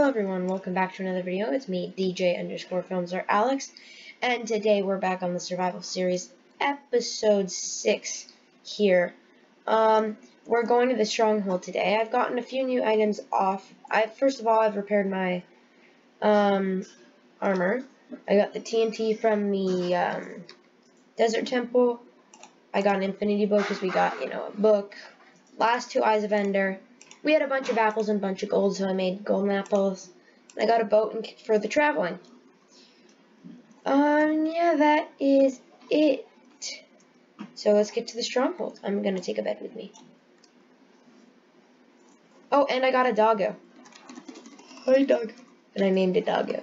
everyone, welcome back to another video. It's me, DJ_Films or Alex, and today we're back on the Survival Series, episode 6 here. We're going to the Stronghold today. I've gotten a few new items off. First of all, I've repaired my armor. I got the TNT from the Desert Temple. I got an Infinity Book because we got, a book. Last 2 Eyes of Ender. We had a bunch of apples and a bunch of gold, so I made golden apples. I got a boat for the traveling. Yeah, that is it. So let's get to the Stronghold. I'm gonna take a bed with me. Oh, and I got a doggo. Hi, doggo. And I named it Doggo.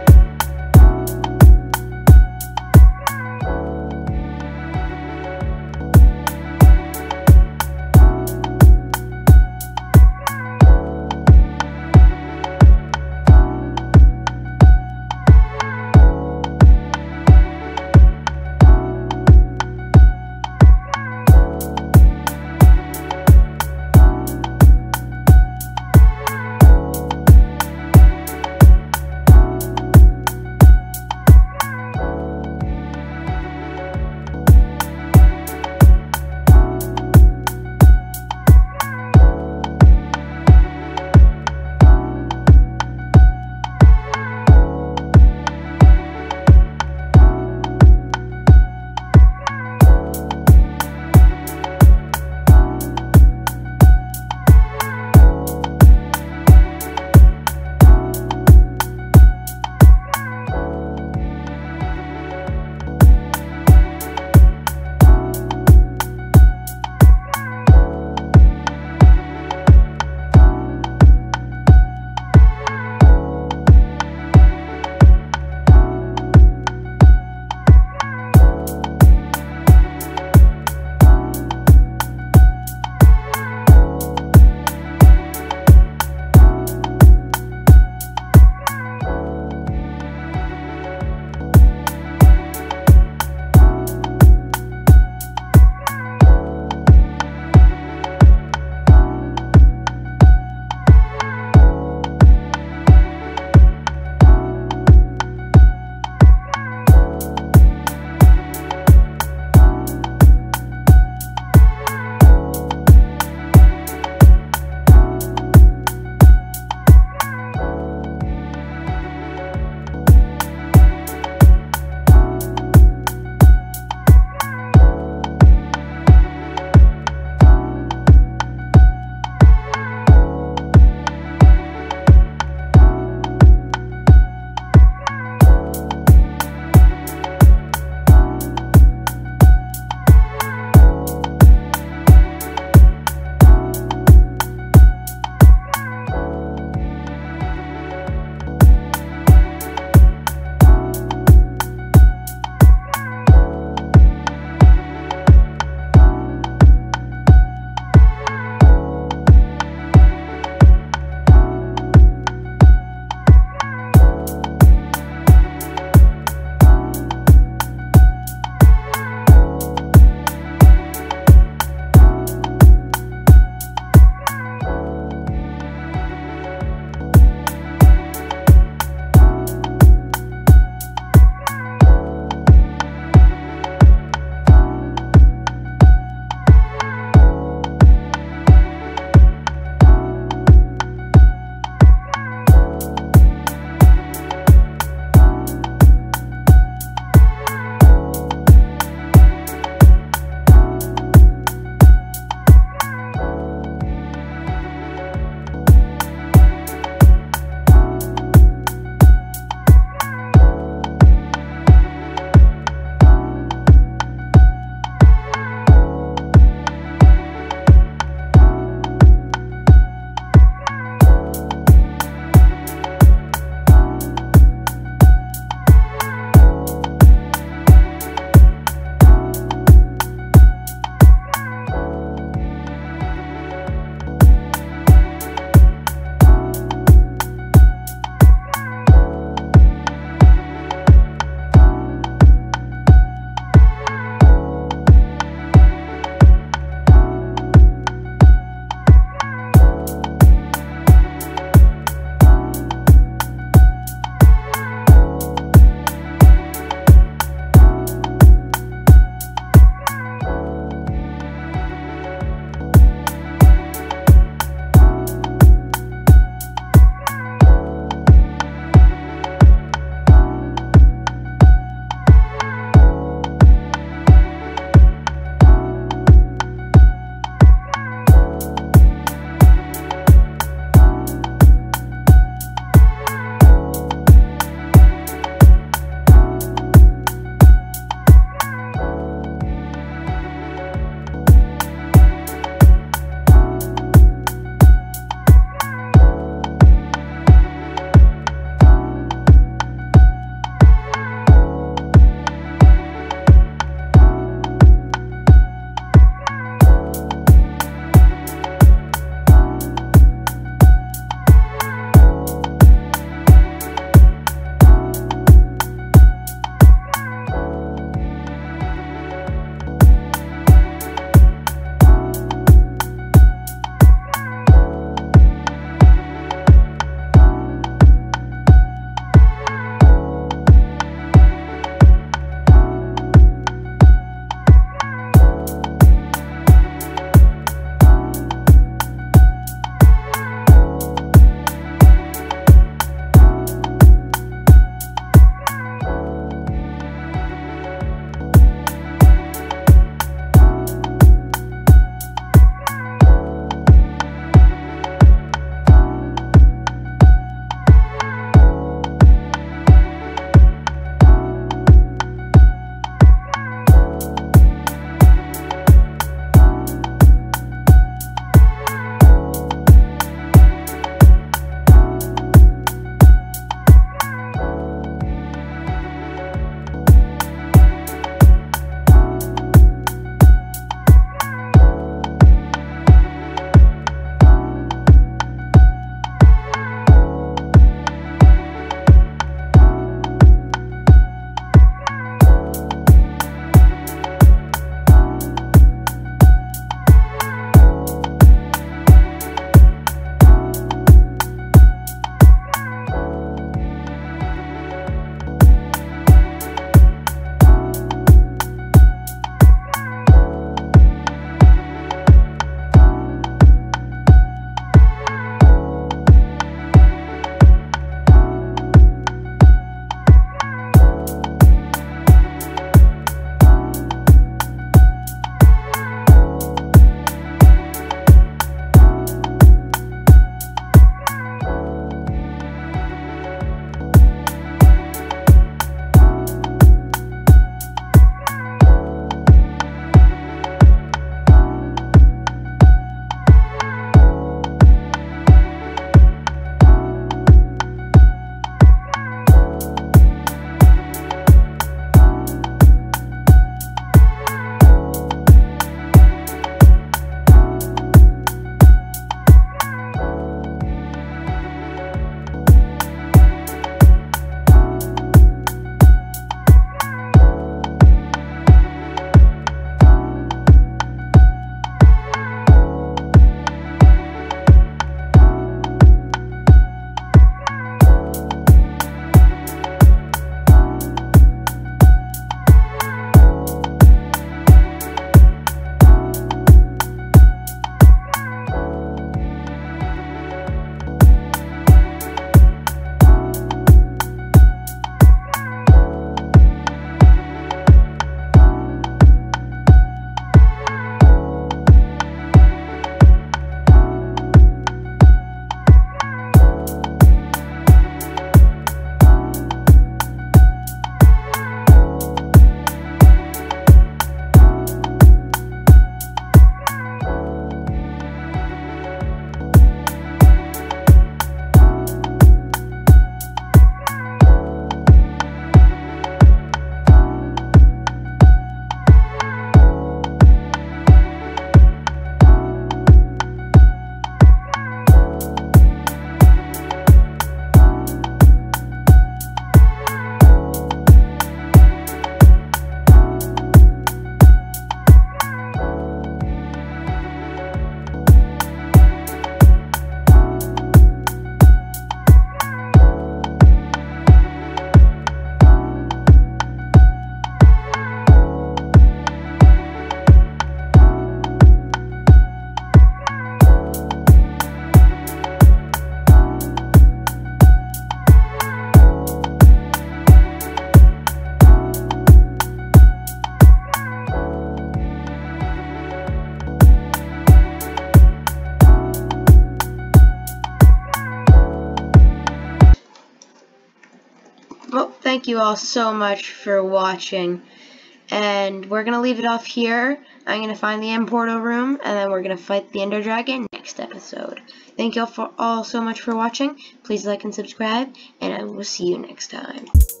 thank you all so much for watching. And we're going to leave it off here. I'm going to find the end portal room, and then we're going to fight the Ender Dragon next episode. Thank you all so much for watching. Please like and subscribe, and I will see you next time.